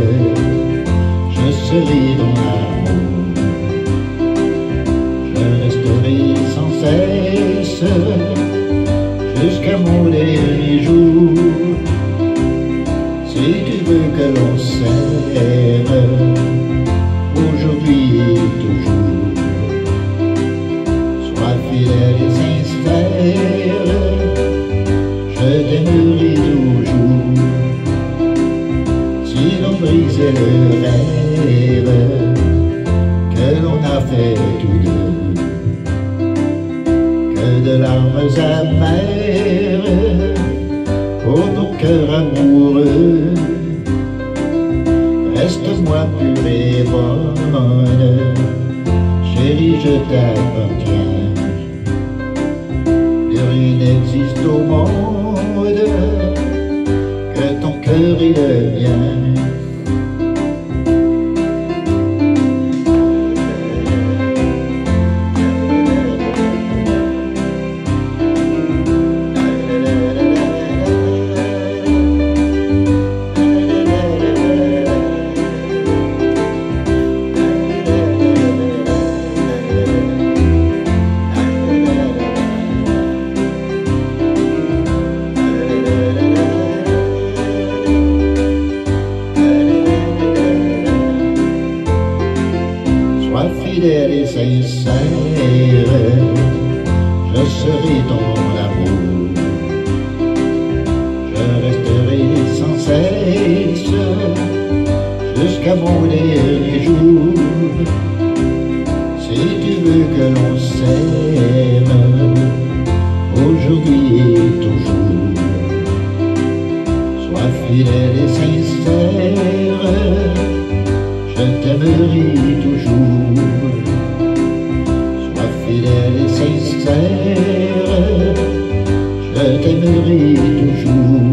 je serai dans l'amour. Je resterai sans cesse jusqu'à mon dernier jour. Si tu veux que l'on s'aime, aujourd'hui et toujours, sois fidèle et sincère, je t'aimerai toujours. Si l'on brisait le rêve que l'on a fait tous deux, que de larmes amères pour nos cœurs amoureux, reste-moi pure et bonne, chérie, je t'appartiens. Plus rien n'existe au monde que ton cœur et le mien. Sois fidèle et sincère, je serai ton amour. Je resterai sans cesse jusqu'à mon dernier jour. Si tu veux que l'on s'aime, aujourd'hui et toujours, sois fidèle et sincère, je t'aimerai toujours. Sois fidèle et sincère, je t'aimerai toujours.